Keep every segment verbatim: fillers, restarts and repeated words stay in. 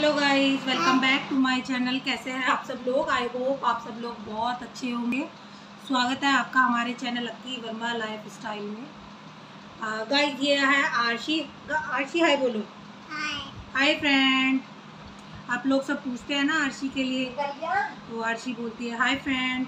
Hello guys, welcome back to my channel. कैसे हैं आप सब लोग? आई होप आप सब लोग बहुत अच्छे होंगे। स्वागत है आपका हमारे channel Lucky Verma lifestyle में। गाइस ये है आरशी। आरशी हाय बोलो। Hi hi friend. आप लोग सब पूछते हैं ना आरशी के लिए, तो आरशी बोलती है हाय फ्रेंड।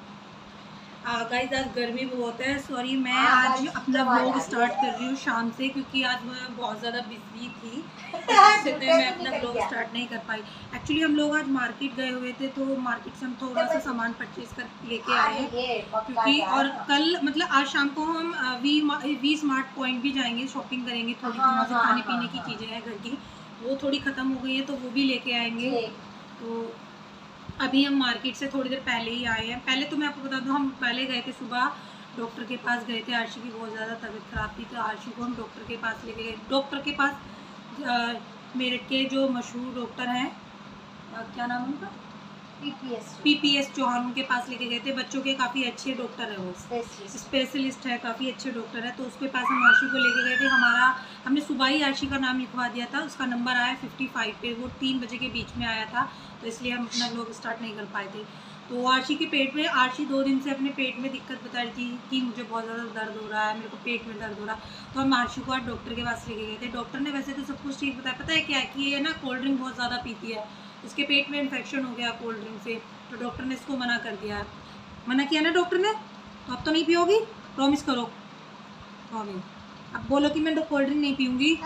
गाइस आज गर्मी बहुत है। सॉरी मैं आज अपना व्लॉग स्टार्ट कर रही हूँ शाम से, क्योंकि आज मैं बहुत ज़्यादा बिजी थी, इसलिए मैं अपना व्लॉग स्टार्ट नहीं कर पाई। एक्चुअली हम लोग आज मार्केट गए हुए थे, तो मार्केट से हम थोड़ा सा सामान परचेज कर लेके आए हैं, क्योंकि और कल मतलब आज शाम को हम वी वी स्मार्ट पॉइंट भी जाएंगे, शॉपिंग करेंगे। थोड़ी वहाँ से खाने पीने की चीज़ें हैं घर की, वो थोड़ी ख़त्म हो गई है, तो वो भी लेके आएंगे। तो अभी हम मार्केट से थोड़ी देर पहले ही आए हैं। पहले तो मैं आपको बता दूं, हम पहले गए थे सुबह डॉक्टर के पास गए थे। आरशी की बहुत ज़्यादा तबीयत ख़राब थी, तो आरशी को हम डॉक्टर के पास लेके गए। डॉक्टर के पास मेरठ के जो मशहूर डॉक्टर हैं, क्या नाम उनका, पीपीएस पीपीएस चौहान, उनके पास लेके गए थे। बच्चों के काफ़ी अच्छे डॉक्टर है, वो स्पेशलिस्ट है, काफ़ी अच्छे डॉक्टर है। तो उसके पास हम आरशी को लेके गए थे। हमारा हमने सुबह ही आरशी का नाम लिखवा दिया था। उसका नंबर आया फिफ्टी फाइव पे, वो तीन बजे के बीच में आया था, तो इसलिए हम अपना व्लॉग स्टार्ट नहीं कर पाए थे। तो आरशी के पेट में, आरशी दो दिन से अपने पेट में दिक्कत बता रही थी कि मुझे बहुत ज़्यादा दर्द हो रहा है, मेरे को पेट में दर्द हो रहा है। तो हम आरशी को आज डॉक्टर के पास लेके गए थे। डॉक्टर ने वैसे तो सब कुछ ठीक बताया। पता है क्या है कि ये ना कोल्ड ड्रिंक बहुत ज़्यादा पीती है, इसके पेट में इन्फेक्शन हो गया कोल्ड ड्रिंक से, तो डॉक्टर ने इसको मना कर दिया है। मना किया ना डॉक्टर ने, तो अब तो नहीं पियोगी? प्रॉमिस करो। प्रॉमिस। अब बोलो कि मैं कोल्ड ड्रिंक नहीं पीऊँगी।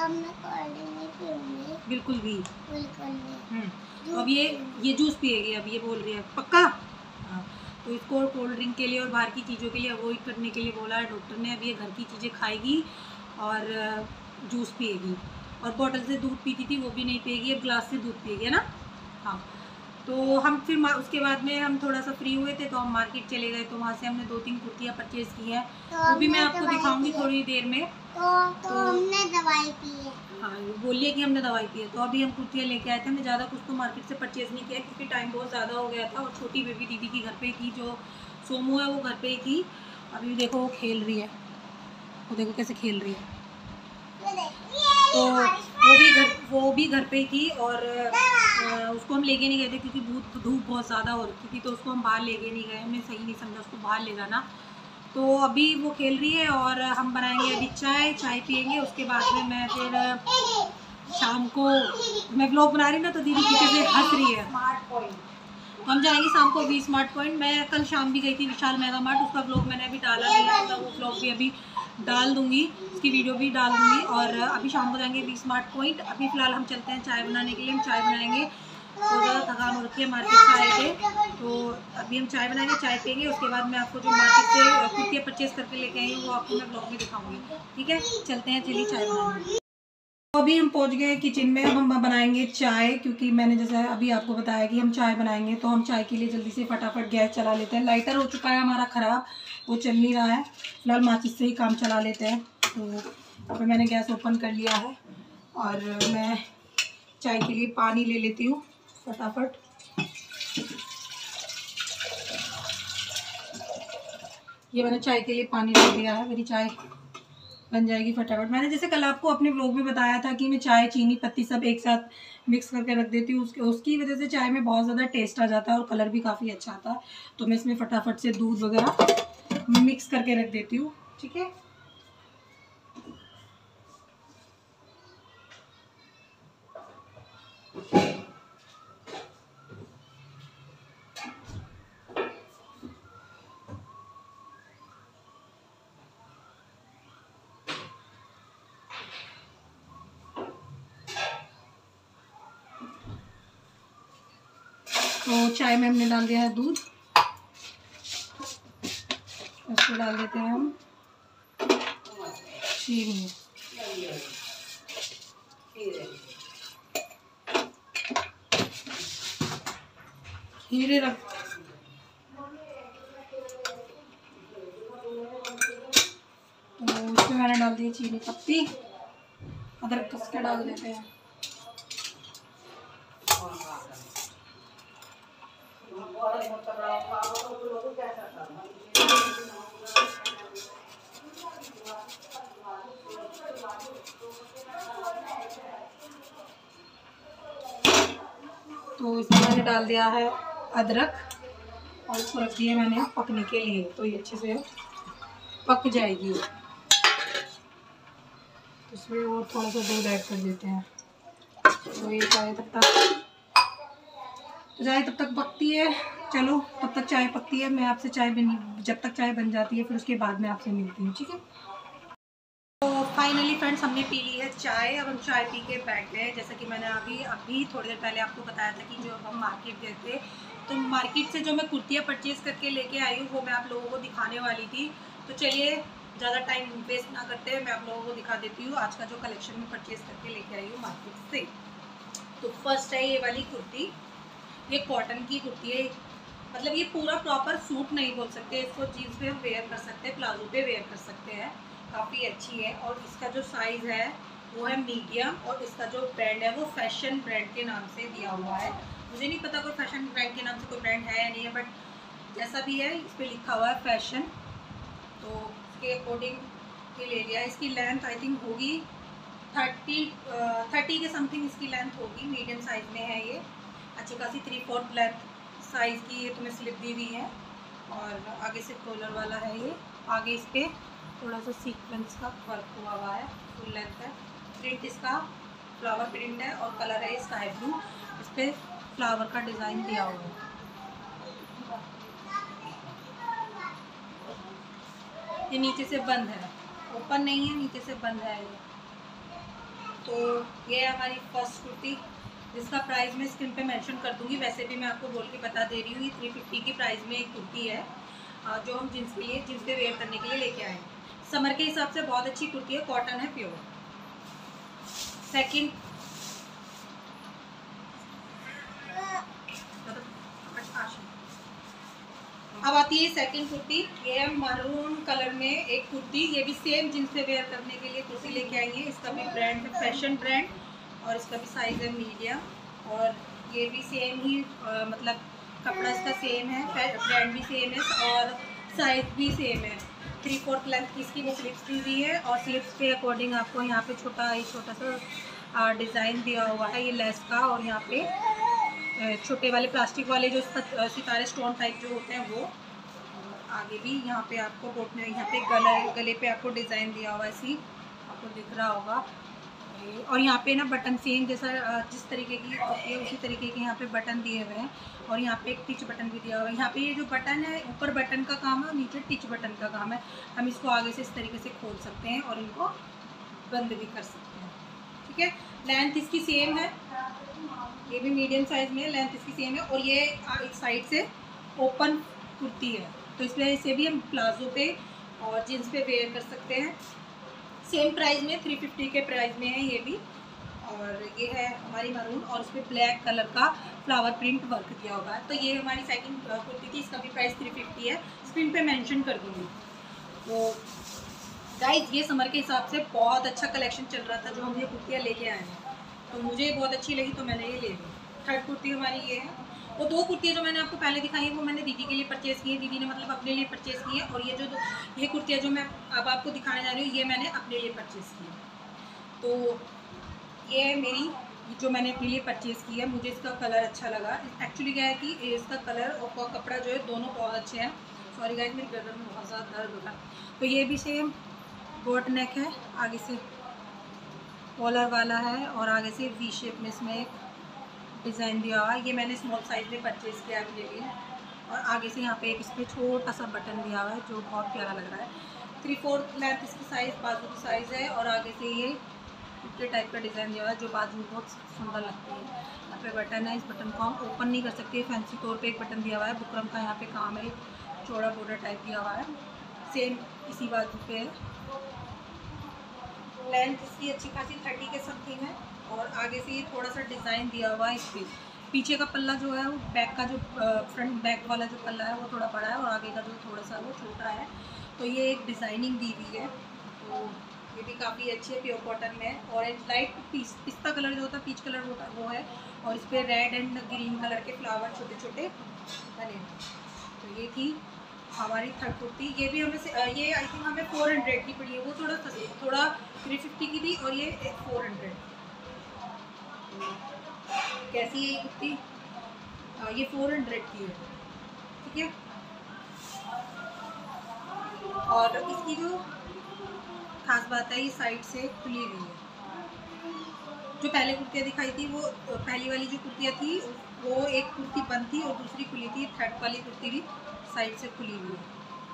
बिल्कुल भी, बिल्कुल नहीं। तो अब ये ये जूस पिएगी, अब ये बोल रही है पक्का। हाँ, तो इसको कोल्ड ड्रिंक के लिए और बाहर की चीज़ों के लिए अवॉइड करने के लिए बोला है डॉक्टर ने। अब ये घर की चीज़ें खाएगी और जूस पिएगी, और बॉटल से दूध पीती थी वो भी नहीं पिएगी, अब ग्लास से दूध पिएगी, है ना। हाँ, तो हम फिर उसके बाद में हम थोड़ा सा फ्री हुए थे, तो हम मार्केट चले गए। तो वहाँ से हमने दो तीन कुर्तियाँ परचेज़ की हैं, तो वो भी मैं आपको दिखाऊंगी थोड़ी देर में। तो, तो, तो हमने दवाई पी है। हाँ, बोलिए कि हमने दवाई पी है। तो अभी हम कुर्तियाँ लेके आए थे। हमने ज़्यादा कुछ तो मार्केट से परचेज़ नहीं किया, क्योंकि टाइम बहुत ज़्यादा हो गया था, और छोटी बेबी दीदी की घर पे ही थी, जो सोमू है वो घर पे ही थी। अभी देखो वो खेल रही है, वो देखो कैसे खेल रही है। तो वो भी घर वो भी घर पे ही थी, और उसको हम लेके नहीं गए थे, क्योंकि धूप धूप बहुत ज़्यादा हो रही थी, तो उसको हम बाहर लेके नहीं गए। हमने सही नहीं समझा उसको बाहर ले जाना। तो अभी वो खेल रही है, और हम बनाएंगे अभी चाय चाय पियेंगे। उसके बाद में मैं फिर शाम को, मैं व्लॉग बना रही ना, तो दीदी पीछे से हंस रही है। तो हम जाएंगे शाम को वी स्मार्ट पॉइंट। मैं कल शाम भी गई थी विशाल मेगा मार्ट, उसका व्लॉग मैंने अभी डाला नहीं है, तो वो व्लॉग भी अभी डाल दूंगी, उसकी वीडियो भी डाल दूंगी। और अभी शाम को जाएंगे वी स्मार्ट पॉइंट। अभी फ़िलहाल हम चलते हैं चाय बनाने के लिए। हम चाय बनाएंगे, तो ज़्यादा थकान हो रखी है, मार्केट से आए थे, तो अभी हम चाय बनाएंगे, चाय पियेंगे। उसके बाद मैं आपको जो मार्केट से कुर्तियाँ परचेज़ करके लेके आई हूँ, वो आपको मैं ब्लॉग में दिखाऊंगी। ठीक है, चलते हैं, चलिए चाय बनाएंगे। तो अभी हम पहुंच गए किचन में। अब हम बनाएंगे चाय, क्योंकि मैंने जैसा अभी आपको बताया कि हम चाय बनाएंगे, तो हम चाय के लिए जल्दी से फटाफट गैस चला लेते हैं। लाइटर हो चुका है हमारा ख़राब, वो चल नहीं रहा है। फिलहाल माचिस से ही काम चला लेते हैं। तो अभी मैंने गैस ओपन कर लिया है, और मैं चाय के लिए पानी ले लेती हूँ फटाफट। ये मैंने चाय के लिए पानी ले लिया है, मेरी चाय बन जाएगी फटाफट। मैंने जैसे कल आपको अपने व्लॉग में बताया था कि मैं चाय, चीनी, पत्ती सब एक साथ मिक्स करके रख देती हूँ। उसके उसकी वजह से चाय में बहुत ज़्यादा टेस्ट आ जाता है, और कलर भी काफ़ी अच्छा आता है। तो मैं इसमें फटाफट से दूध वगैरह मिक्स करके रख देती हूँ। ठीक है, तो चाय में हमने डाल दिया है दूध, उसको डाल देते हैं हम चीनी। खीरे रख, तो इसमें मैंने डाल दी चीनी पत्ती, अदरक कस के डाल देते हैं। तो इसमें मैंने डाल दिया है अदरक और इसको रख दिया मैंने पकने के लिए, तो ये अच्छे से पक जाएगी। तो इसमें और थोड़ा सा दूध ऐड कर देते हैं। तो ये चाय तब तक चाय तब तक पकती है। चलो तब तक चाय पकती है, मैं आपसे चाय बन जब तक चाय बन जाती है फिर उसके बाद मैं आपसे मिलती हूँ, ठीक है। तो फाइनली फ्रेंड्स हमने पी ली है चाय। अब हम चाय पी के बैठ गए। जैसा कि मैंने अभी अभी थोड़ी देर पहले आपको बताया था कि जो हम मार्केट गए थे, तो मार्केट से जो मैं कुर्तियाँ परचेज़ करके लेके आई हूँ वो मैं आप लोगों को दिखाने वाली थी। तो चलिए ज़्यादा टाइम वेस्ट ना करते हैं, मैं आप लोगों को दिखा देती हूँ आज का जो कलेक्शन में परचेज़ करके लेके आई हूँ मार्केट से। तो फर्स्ट है ये वाली कुर्ती, ये कॉटन की कुर्ती है। मतलब ये पूरा प्रॉपर सूट नहीं बोल सकते, इसको जीन्स पे हम वेयर कर सकते हैं, प्लाजो पे वेयर कर सकते हैं। काफ़ी अच्छी है और इसका जो साइज़ है वो है मीडियम और इसका जो ब्रांड है वो फैशन ब्रांड के नाम से दिया हुआ है। मुझे नहीं पता कोई फैशन ब्रांड के नाम से कोई ब्रांड है या नहीं है, बट जैसा भी है इस पर लिखा हुआ है फैशन, तो उसके अकॉर्डिंग ये ले लिया। इसकी लेंथ आई थिंक होगी थर्टी थर्टी के समथिंग इसकी लेंथ होगी, मीडियम साइज़ में है ये। अच्छी खासी थ्री फोर्थ लेंथ साइज़ की ये तुम्हें स्लिप दी हुई है और आगे से कॉलर वाला है ये। आगे इस पर थोड़ा सा सीक्वेंस का वर्क हुआ हुआ है, फुल लेंथ है। प्रिंट इसका फ्लावर प्रिंट है और कलर है स्काई ब्लू, इस पर फ्लावर का डिज़ाइन दिया हुआ है। ये नीचे से बंद है, ओपन नहीं है, नीचे से बंद है ये। तो ये है हमारी फर्स्ट कुर्ती, जिसका प्राइस मैं स्क्रीन पे मेंशन कर दूंगी। वैसे भी मैं आपको बोल के बता दे रही हूँ, ये थ्री फिफ्टी की प्राइस में एक कुर्ती है जो हम जींस के लिए जींस पे वेयर करने के लिए लेके आए हैं। समर के हिसाब से बहुत अच्छी कुर्ती है, कॉटन है प्योर। सेकंड अब आती है सेकंड कुर्ती, ये है मरून कलर में एक कुर्ती। ये भी सेम जींस पे वेयर करने के लिए कुर्ती लेके आई है। इसका भी ब्रांड है फैशन ब्रांड और इसका भी साइज़ है मीडियम और ये भी सेम ही आ, मतलब कपड़ा इसका सेम है, ब्रांड भी सेम है और साइज़ भी सेम है। थ्री फोर्थ लेंथ की इसकी वो स्लिप्स दी हुई है और स्लिप्स के अकॉर्डिंग आपको यहाँ पे छोटा ही छोटा सा डिज़ाइन दिया हुआ है ये लेस का, और यहाँ पे छोटे वाले प्लास्टिक वाले जो सितारे स्टोन टाइप जो होते हैं वो। आगे भी यहाँ पे आपको बोटने यहाँ पे गला गले पे आपको डिज़ाइन दिया हुआ है, सी आपको दिख रहा होगा। और यहाँ पे ना बटन सेम जैसा जिस तरीके की होती है उसी तरीके के यहाँ पे बटन दिए हुए हैं और यहाँ पे एक टिच बटन भी दिया हुआ है। यहाँ पे ये जो बटन है ऊपर बटन का काम है और नीचे टिच बटन का काम है। हम इसको आगे से इस तरीके से खोल सकते हैं और इनको बंद भी कर सकते हैं, ठीक है। लेंथ इसकी सेम है, ये भी मीडियम साइज़ में है, लेंथ इसकी सेम है और ये एक साइड से ओपन कुर्ती है, तो इस वजह से भी हम प्लाजो पे और जीन्स पे वेयर कर सकते हैं। सेम प्राइस में थ्री फिफ्टी के प्राइस में है ये भी। और ये है हमारी मरून और उस पर ब्लैक कलर का फ्लावर प्रिंट वर्क दिया हुआ है। तो ये हमारी सेकंड कुर्ती थी, इसका भी प्राइस थ्री फिफ्टी है, स्क्रीन पे मेंशन कर दूँगी। तो गाइस ये समर के हिसाब से बहुत अच्छा कलेक्शन चल रहा था जो हम ये कुर्तियाँ लेके आए हैं, तो मुझे बहुत अच्छी लगी तो मैंने ये ले ली। थर्ड कुर्ती हमारी ये है। वो दो कुर्तियाँ जो मैंने आपको पहले दिखाई है वो मैंने दीदी के लिए परचेज़ की है, दीदी ने मतलब अपने लिए परचेज़ की है। और ये जो ये कुर्तियाँ जो मैं अब आपको दिखाने जा रही हूँ ये मैंने अपने लिए परचेज़ की है। तो ये है मेरी जो मैंने अपने लिए परचेज़ की है, मुझे इसका कलर अच्छा लगा। एक्चुअली क्या है कि इसका कलर और कपड़ा जो है दोनों बहुत अच्छे हैं। सॉरी गाइस मेरी गर्दन में बहुत ज़्यादा दर्द होता है। तो ये भी सेम बोट नेक है, आगे से कॉलर वाला है और आगे से वी शेप में इसमें एक डिज़ाइन दिया हुआ है। ये मैंने स्मॉल साइज़ में परचेज़ किया अपने लिए और आगे से यहाँ पे एक इस पर छोटा सा बटन दिया हुआ है जो बहुत प्यारा लग रहा है। थ्री फोर्थ लेंथ इसकी साइज़ बाजू की साइज़ है और आगे से ये कुर्ते टाइप का डिज़ाइन दिया हुआ है जो बाजू में बहुत सुंदर लगती है। यहाँ पे बटन है, इस बटन को हम ओपन नहीं कर सकते, फैंसी तौर पे एक बटन दिया हुआ है। बुकरम का यहाँ पे काम है, चौड़ा बॉर्डर टाइप दिया हुआ है, सेम इसी बाजू पे है। लेंथ इसकी अच्छी खासी थर्टी के समथिंग है और आगे से ये थोड़ा सा डिज़ाइन दिया हुआ है। इस पर पीछे का पल्ला जो है वो बैक का जो फ्रंट बैक वाला जो पल्ला है वो थोड़ा बड़ा है और आगे का जो थोड़ा सा वो छोटा है। तो ये एक डिज़ाइनिंग दी हुई है, तो ये भी काफ़ी अच्छी है, प्योर कॉटन में। Orange light piece pista colour जो होता है, पीच कलर होता है वो है और इस पर रेड एंड ग्रीन कलर के फ्लावर छोटे छोटे बने। तो ये थी हमारी थर्ड कुर्ती। ये भी हमें ये आई थिंक हमें फोर हंड्रेड की पड़ी है, वो थोड़ा थोड़ा थ्री फिफ्टी की थी और ये फोर हंड्रेड। कैसी है ये कुर्ती ये फोर हंड्रेड की है, ठीक है। और इसकी जो खास बात है, ये साइड से खुली हुई है। जो पहले कुर्तियाँ दिखाई थी, वो पहली वाली जो कुर्तियाँ थी वो एक कुर्ती बंद थी और दूसरी खुली थी। थर्ड वाली कुर्ती भी साइड से खुली हुई है।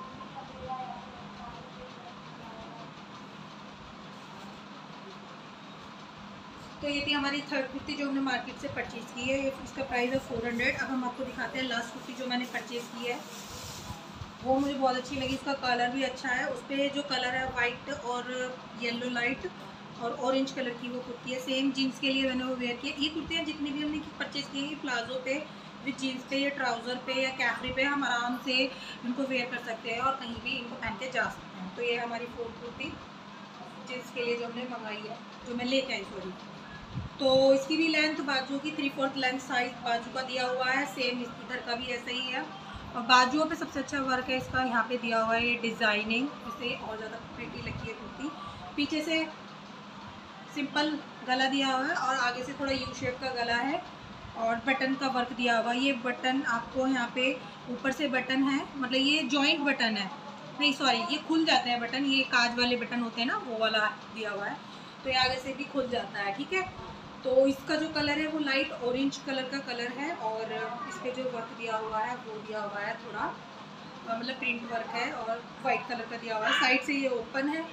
तो ये थी हमारी थर्ड कुर्ती जो हमने मार्केट से परचेज़ की है। ये इसका प्राइस है फोर हंड्रेड। अब हम आपको दिखाते हैं लास्ट कुर्ती जो मैंने परचेज़ की है, वो मुझे बहुत अच्छी लगी। इसका कलर भी अच्छा है, उस पर जो कलर है वाइट और येलो लाइट और ऑरेंज कलर की वो कुर्ती है। सेम जीन्स के लिए मैंने वो वेयर किया। ये कुर्तियाँ जितनी भी हमने परचेज़ की है, प्लाजो पे विद जीन्स पे या ट्राउज़र पे या कैफरी पे हम आराम से इनको वेयर कर सकते हैं और कहीं भी इनको पहन के जा सकते हैं। तो ये हमारी फोर्थ कुर्ती जीन्स के लिए जो हमने मंगाई है, जो मैं लेके आई सॉरी। तो इसकी भी लेंथ बाजू की थ्री फोर्थ लेंथ साइज बाजू का दिया हुआ है। सेम इधर का भी ऐसा ही है। और बाजुओं पे सबसे अच्छा वर्क है इसका, यहाँ पे दिया हुआ है ये डिज़ाइनिंग, इससे और ज़्यादा प्रिटी लगी है कुर्ती। पीछे से सिंपल गला दिया हुआ है और आगे से थोड़ा यू शेप का गला है और बटन का वर्क दिया हुआ है। ये बटन आपको यहाँ पे ऊपर से बटन है, मतलब ये जॉइंट बटन है, नहीं सॉरी ये खुल जाते हैं बटन, ये काज वाले बटन होते हैं ना, वो वाला दिया हुआ है। तो ये आगे से भी खुल जाता है, ठीक है। तो इसका जो कलर है वो लाइट ऑरेंज कलर का कलर है और इस पर जो वर्क दिया हुआ है वो दिया हुआ है थोड़ा मतलब प्रिंट वर्क है और वाइट कलर का दिया हुआ है। साइड से ये ओपन है,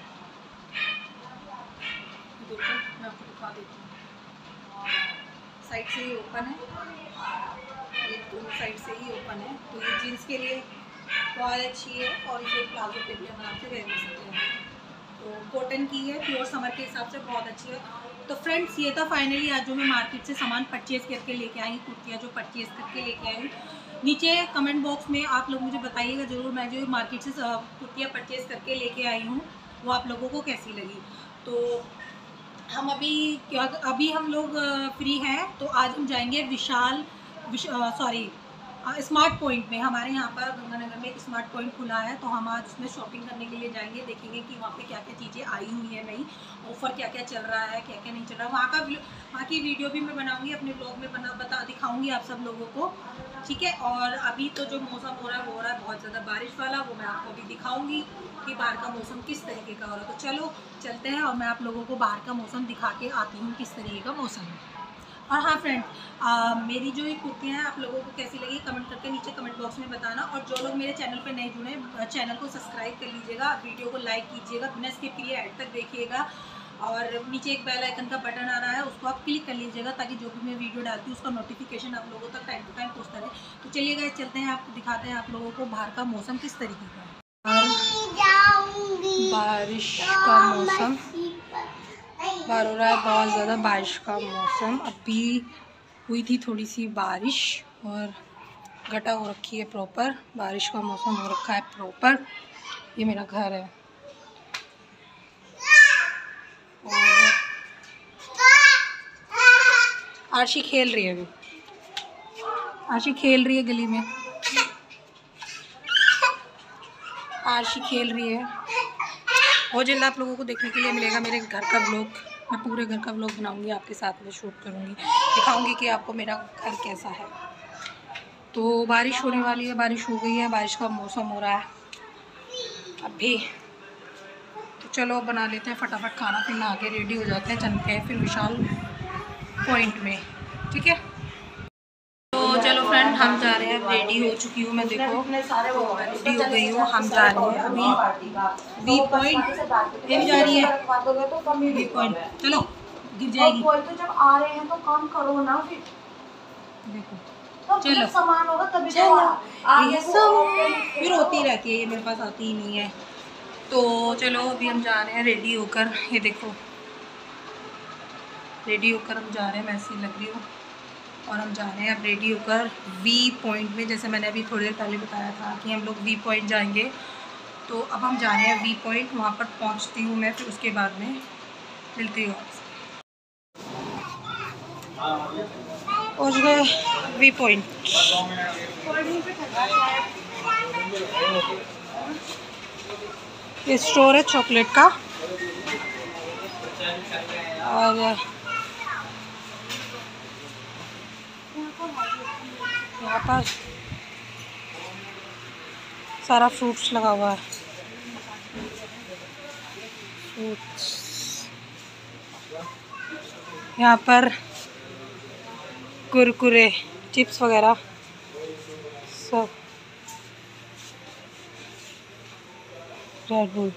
देखो मैं आपको दिखा देती हूँ। साइड से ही ओपन है, ये दोनों साइड से ही ओपन है। तो ये जीन्स के लिए बहुत अच्छी है और इसे प्लाजो पे भी हम आराम से वेयर कर सकते हैं। तो कॉटन की है, प्योर समर के हिसाब से बहुत अच्छी है। तो फ्रेंड्स ये था फाइनली आज जो मैं मार्केट से सामान परचेज़ करके लेके आई, कुर्तियाँ जो परचेज़ करके लेके आई। नीचे कमेंट बॉक्स में आप लोग मुझे बताइएगा ज़रूर, मैं जो मार्केट से कुर्तियाँ परचेज़ करके लेके आई हूँ वो आप लोगों को कैसी लगी। तो हम अभी क्या अभी हम लोग फ्री हैं, तो आज हम जाएंगे विशाल विश सॉरी स्मार्ट पॉइंट में। हमारे यहाँ पर गंगानगर में एक स्मार्ट पॉइंट खुला है, तो हम आज उसमें शॉपिंग करने के लिए जाएंगे। देखेंगे कि वहाँ पे क्या क्या चीज़ें आई हुई है, नई ऑफ़र क्या क्या चल रहा है, क्या क्या नहीं चल रहा है। वहाँ का वहाँ की वीडियो भी मैं बनाऊँगी, अपने ब्लॉग में बना बता दिखाऊँगी आप सब लोगों को, ठीक है। और अभी तो जो मौसम हो रहा है वो हो रहा है बहुत ज़्यादा बारिश वाला, वो मैं आपको अभी दिखाऊँगी कि बाहर का मौसम किस तरीके का हो रहा है। तो चलो चलते हैं और मैं आप लोगों को बाहर का मौसम दिखा के आती हूँ किस तरीके का मौसम है। और हाँ फ्रेंड, मेरी जो ये कुर्तियाँ हैं आप लोगों को कैसी लगी कमेंट करके नीचे कमेंट बॉक्स में बताना। और जो लोग मेरे चैनल पे नए जुड़े, चैनल को सब्सक्राइब कर लीजिएगा, वीडियो को लाइक कीजिएगा, बिना स्किप किए एंड तक देखिएगा। और नीचे एक बेल आइकन का बटन आ रहा है, उसको आप क्लिक कर लीजिएगा ताकि जो भी मैं वीडियो डालती हूँ उसका नोटिफिकेशन आप लोगों तक टाइम टू टाइम पहुँचता रहे। तो चलिए गाइस चलते हैं, आपको दिखाते हैं आप लोगों को बाहर का मौसम किस तरीके का है। बारिश का मौसम बाहर हो रहा है, बहुत ज़्यादा बारिश का मौसम। अभी हुई थी थोड़ी सी बारिश और घटा हो रखी है प्रॉपर, बारिश का मौसम हो रखा है प्रॉपर। ये मेरा घर है और आरशी खेल रही है, अभी आरशी खेल रही है गली में, आरशी खेल रही है। बहुत जल्द आप लोगों को देखने के लिए मिलेगा मेरे घर का व्लॉग। मैं पूरे घर का व्लॉग बनाऊंगी, आपके साथ में शूट करूंगी, दिखाऊंगी कि आपको मेरा घर कैसा है। तो बारिश होने वाली है, बारिश हो गई है, बारिश का मौसम हो रहा है अभी। तो चलो बना लेते हैं फटाफट खाना, फिर नहा के रेडी हो जाते हैं, चलते हैं फिर विशाल पॉइंट में, ठीक है। तो चलो फ्रेंड हम जा रहे हैं, रेडी हो चुकी हूँ मैं, देखो रेडी हो गई हूँ। हम जा रहे हैं अभी वी पॉइंट, ये भी जा रही है वी पॉइंट। चलो गिर जाएगी, तो जब आ रहे हैं तो काम करो ना, फिर देखो तो चलो सामान होगा तभी तो आगे फिर होती रहती है, ये मेरे पास आती ही नहीं है। तो चलो अभी हम जा रहे हैं रेडी होकर, ये देखो रेडी होकर हम जा रहे हैं, मैं ऐसी लग रही हूँ। और हम जा रहे हैं अब रेडी होकर वी पॉइंट में, जैसे मैंने अभी थोड़ी देर पहले बताया था कि हम लोग वी पॉइंट जाएंगे। तो अब हम जा रहे हैं वी पॉइंट, वहाँ पर पहुँचती हूँ मैं, फिर उसके बाद में मिलती हूँ आपसे। पहुँच गए वी पॉइंट। ये स्टोर है चॉकलेट का और यहाँ पर सारा फ्रूट्स लगा हुआ है, फ्रूट्स। यहाँ पर कुरकुरे, चिप्स वगैरह सब, रेड बुल।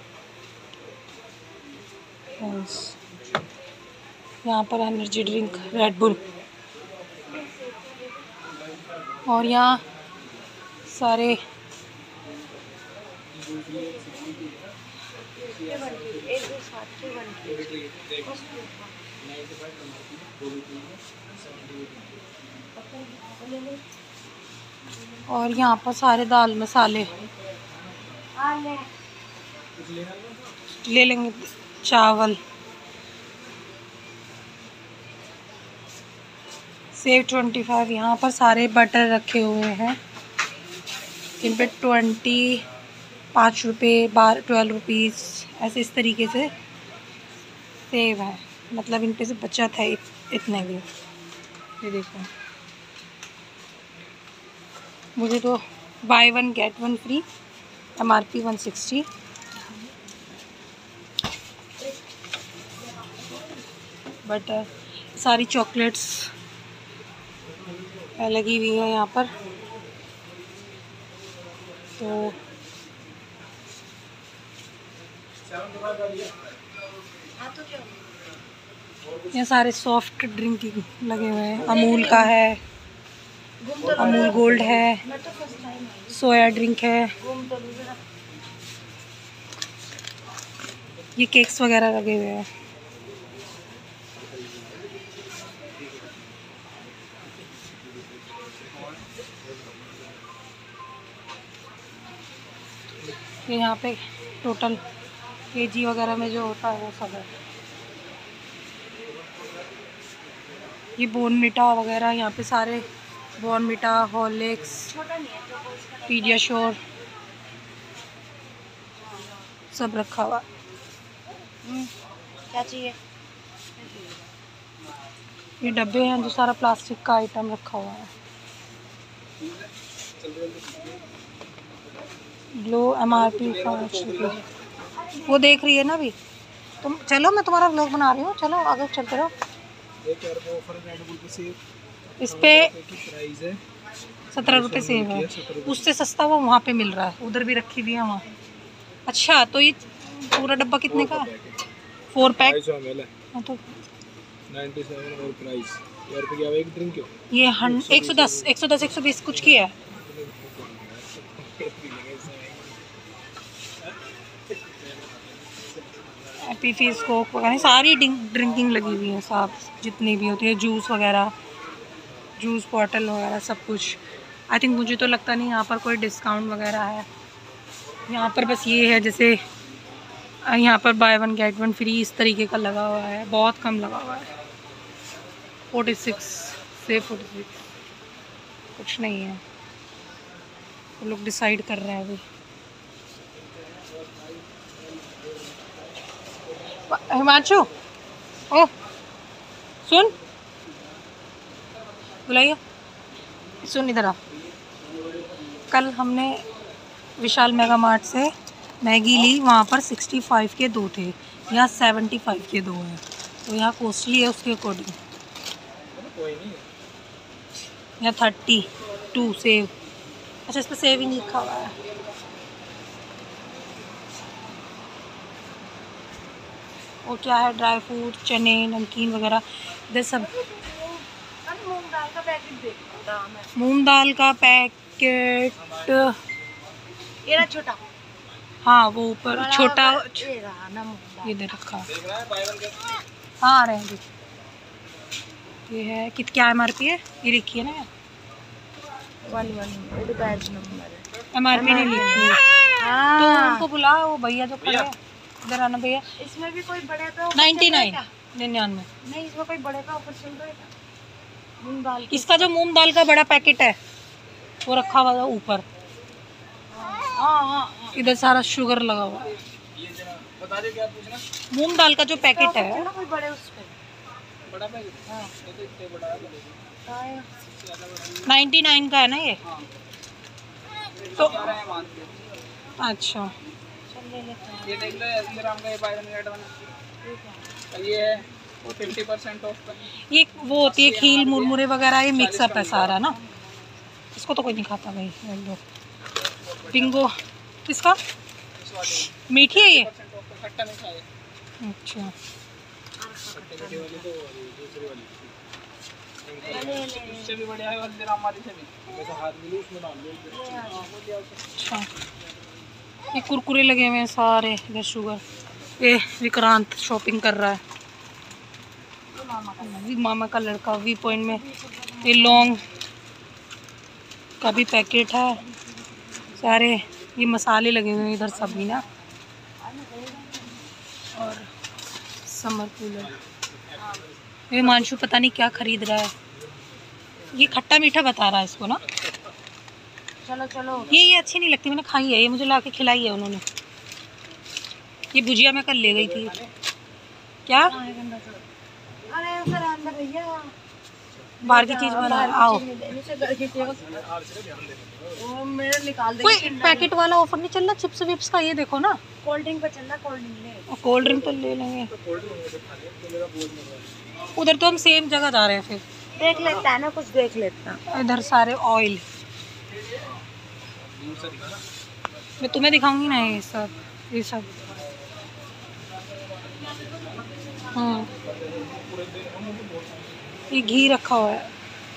यहाँ पर एनर्जी ड्रिंक रेड बुल, और यहाँ सारे और यहाँ पर सारे दाल मसाले ले लेंगे, चावल, सेव ट्वेंटी फाइव। यहाँ पर सारे बटर रखे हुए हैं, इन पे ट्वेंटी, पाँच रुपये, बारह, ट्वेल्व रुपीज़ ऐसे इस तरीके से सेव है, मतलब इन पे से बचत है इतने भी। ये देखो, मुझे तो buy one get one free, M are P one sixty. Butter, सारी चॉकलेट्स लगी हुई है यहाँ पर। तो ये सारे सॉफ्ट ड्रिंक लगे हुए हैं, अमूल का है, अमूल गोल्ड है, सोया ड्रिंक है, ये केक्स वगैरह लगे हुए हैं। ये यहाँ पे टोटल केजी वगैरह में जो होता है वो सब है। ये बॉर्नवीटा वगैरह, यहाँ पे सारे बॉर्नवीटा, हॉर्लिक्स, पीडियाश्योर सब रखा हुआ। क्या चाहिए? ये डब्बे हैं जो सारा प्लास्टिक का आइटम रखा हुआ है। लो एम आर पी पाँच रुपये। वो देख रही है ना अभी, तुम चलो, मैं तुम्हारा व्लॉग बना रही हूँ, चलो आगे चलते रहो। इस पे सत्रह रुपये सेव है, उससे सस्ता वो वहाँ पे मिल रहा है, उधर भी रखी हुई है वहाँ। अच्छा, तो ये पूरा डब्बा कितने का? फोर पैक तो ये एक सौ दस एक सौ दस एक सौ बीस कुछ की है। हैप्पी फीस, कोक वगैरह सारी ड्रिंकिंग लगी हुई है, सब जितनी भी होती है, जूस वगैरह, जूस बॉटल वगैरह सब कुछ। आई थिंक, मुझे तो लगता नहीं यहाँ पर कोई डिस्काउंट वगैरह है। यहाँ पर बस ये है, जैसे यहाँ पर buy one get one free इस तरीके का लगा हुआ है, बहुत कम लगा हुआ है। फोर्टी सिक्स से फोर्टी सिक्स कुछ नहीं है, वो लोग डिसाइड कर रहे हैं अभी। हिमांशु, ओ सुन, बुलाइए, सुन इधर आ। कल हमने विशाल मेगा मार्ट से मैगी ली, वहाँ पर सिक्सटी फाइव के दो थे, यहाँ सेवेंटी फाइव के दो हैं, तो यहाँ कॉस्टली है उसके अकॉर्डिंग। यहाँ थर्टी टू सेव। अच्छा, इस पर सेव ही नहीं लिखा हुआ है। और क्या है, ड्राई फ्रूट, चने, नमकीन वगैरह, इधर सब। मूंग दाल का पैकेट देखो, मूंग दाल का पैकेट ये रहा छोटा। हाँ, वो ऊपर छोटा इधर रखा। हाँ, आ रहे हैं। ये है कित क्या एम आर पी है, ये लिखी है ना, वन वन बैच नंबर एम आर पी नहीं लिखी है। तो उनको बुलाओ, वो भैया जो खड़े हैं, इधर आना भैया। इसमें भी कोई बड़े का नाइन्टी नाइन निन्यानवे नहीं, इसमें कोई बड़े का ऑफर चल रहा है। मूंग दाल, इसका जो मूंग दाल का बड़ा पैकेट है वो रखा हुआ है ऊपर। इधर सारा शुगर लगा हुआ है। बता दे क्या पूछना। मूंग दाल का जो पैकेट है, कोई बड़े उस पे बड़ा पैकेट। हाँ, तो इतने बड़ा है। नाइन्टी नाइन का है ना ये? तो अच्छा ये देख लो अस्सी ग्राम का ये बाइरन गेट बना, ये है वो फिफ्टी परसेंट ऑफ। ये वो होती है खील मुरमुरे वगैरह, ये मिक्सअप है सारा ना, इसको तो कोई नहीं खाता भाई। लो बिंगो, किसका मीठी है ये? खट्टा मीठा है। अच्छा इससे भी बढ़िया है हल्दीराम वाली से भी। अच्छा ये कुरकुरे लगे हुए हैं सारे इधर, शुगर। ये विक्रांत शॉपिंग कर रहा है, मामा का लड़का वी पॉइंट में। ये लौंग का भी पैकेट है सारे, ये मसाले लगे हुए हैं इधर सभी ना। और समर कूलर, ये मानशु पता नहीं क्या खरीद रहा है, ये खट्टा मीठा बता रहा है इसको ना। चलो चलो ये ये अच्छी नहीं लगती, मैंने खाई है ये, मुझे ला के खिलाई है उन्होंने। ये भुजिया मैं कल ले गई थी। क्या अरे सर अंदर भैया बाहर की चीज बना आओ, कोई पैकेट वाला ऑफर नहीं चल रहा चिप्स विप्स का? ये देखो ना कोल्ड ड्रिंक पे चल रहा, कोल्ड ड्रिंक ले, कोल्ड ड्रिंक तो ले लेंगे। उधर तो हम सेम जगह जा रहे हैं, फिर देख लेता है ना, कुछ देख लेता है। इधर सारे ऑयल, मैं तुम्हें दिखाऊंगी ना ये सब, ये सब हाँ। ये घी रखा हुआ है,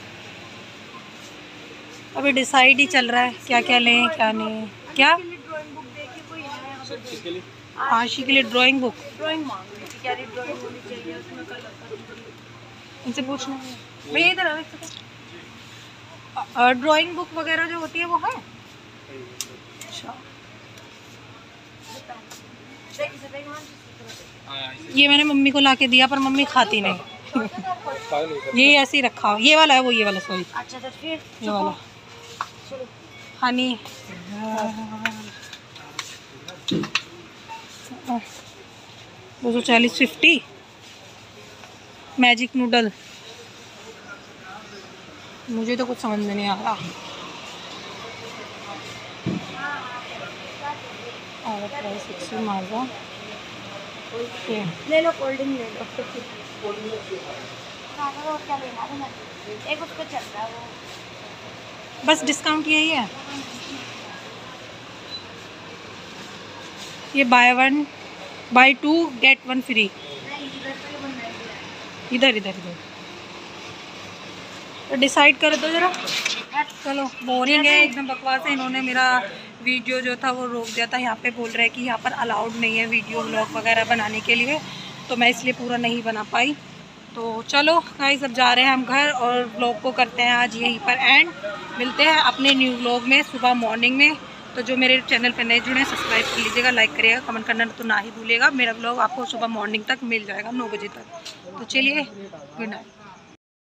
अभी डिसाइड ही चल रहा है क्या क्या लें क्या नहीं। क्या आशी के लिए ड्राइंग बुक, ड्राइंग इनसे पूछना भैया, इधर ड्राइंग बुक वगैरह जो होती है वो है। अच्छा ये मैंने मम्मी को लाके दिया पर मम्मी खाती नहीं ये ऐसे ही रखा, ये वाला है वो, ये वाला सॉरी। अच्छा तो फिर ये वाला हनी दो सौ चालीस फिफ्टी। मैजिक नूडल, मुझे तो कुछ समझ में नहीं आ रहा। और प्राइस माजा ले लो, कोल्ड ड्रिंक ले लो। क्या लेना है? एक उस पे चल रहा है वो, बस डिस्काउंट यही है। ये buy one buy two get one free, इधर इधर इधर तो डिसाइड कर दो जरा। चलो बोरिंग है एकदम, बकवास है। इन्होंने मेरा वीडियो जो था वो रोक दिया था, यहाँ पे बोल रहे हैं कि यहाँ पर अलाउड नहीं है वीडियो व्लॉग वगैरह बनाने के लिए, तो मैं इसलिए पूरा नहीं बना पाई। तो चलो गाइस अब जा रहे हैं हम घर, और व्लॉग को करते हैं आज यहीं पर एंड। मिलते हैं अपने न्यू व्लॉग में सुबह मॉर्निंग में। तो जो मेरे चैनल पर नए जुड़े हैं सब्सक्राइब कर लीजिएगा, लाइक करिएगा, कमेंट करना तो ना ही भूलिएगा। मेरा व्लॉग आपको सुबह मॉर्निंग तक मिल जाएगा नौ बजे तक। तो चलिए गुड नाइट।